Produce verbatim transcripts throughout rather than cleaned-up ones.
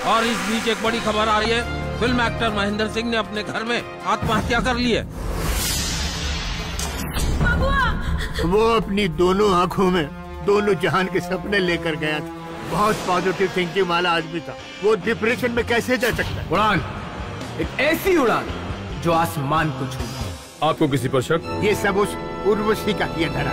और इस बीच एक बड़ी खबर आ रही है, फिल्म एक्टर महेंद्र सिंह ने अपने घर में आत्महत्या कर ली है। वो अपनी दोनों आंखों में दोनों जहान के सपने लेकर गया था। बहुत पॉजिटिव थिंकिंग वाला आदमी था। वो डिप्रेशन में कैसे जा सकता है? उड़ान, एक ऐसी उड़ान जो आसमान को छू। आपको किसी पर शक? ये सब उस उर्वशी का किया धरा।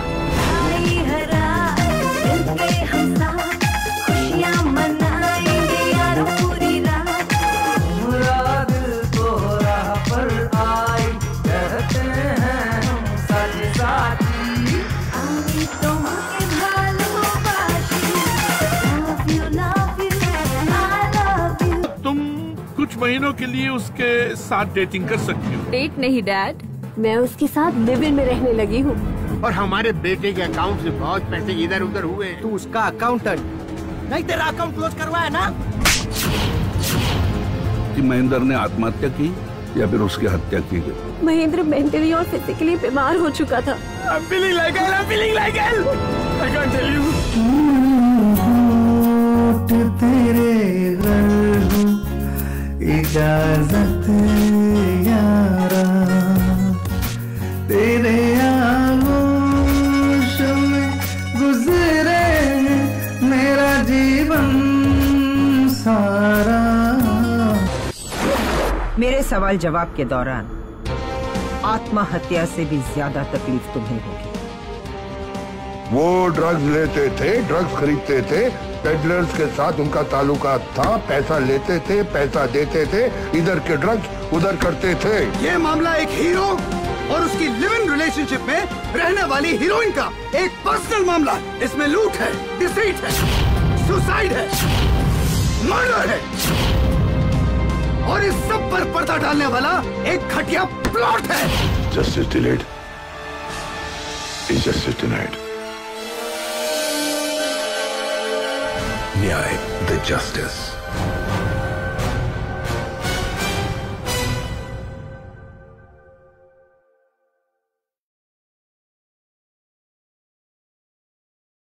कुछ महीनों के लिए उसके साथ डेटिंग कर सकती हो। डेट नहीं डैड, मैं उसके साथ लिव इन में रहने लगी हूँ। और हमारे बेटे के अकाउंट से बहुत पैसे इधर उधर हुए। तू उसका अकाउंटेंट नहीं, तेरा अकाउंट क्लोज करवाया ना। कि महेंद्र ने आत्महत्या की या फिर उसकी हत्या की गई? महेंद्र मेंटली और फिजिकली बीमार हो चुका था। I'm feeling like hell, I'm feeling like hell. I can't tell you. तेरे घर इजाजत यारा, तेरे आगोश में गुजरे मेरा जीवन सारा। मेरे सवाल जवाब के दौरान आत्महत्या से भी ज्यादा तकलीफ तुम्हें होगी। वो ड्रग्स लेते थे, ड्रग्स खरीदते थे, पेडलर्स के साथ उनका ताल्लुकात था, पैसा लेते थे, पैसा देते थे, इधर के ड्रग्स उधर करते थे। ये मामला एक हीरो और उसकी लिव इन रिलेशनशिप में रहने वाली हीरोइन का एक पर्सनल मामला है। इसमें लूट है, डिसीट है, सुसाइड है, मर्डर है और इस सब पर पर्दा डालने वाला एक घटिया प्लॉट है। Justice delayed is justice denied. न्याय द जस्टिस।